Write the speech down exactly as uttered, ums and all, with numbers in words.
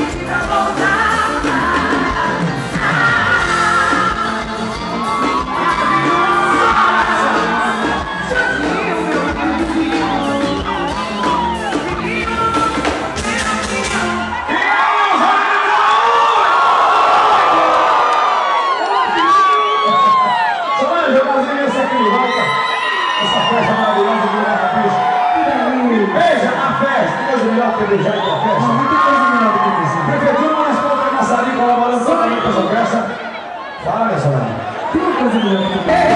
Veja a festa, tem coisa melhor que beijar aqui a festa? Não, muita coisa melhor do que beijar. Prefeitura Municipal de Maçari colaborando totalmente com essa festa. Fala, minha senhora. Tem uma coisa melhor do que beijar.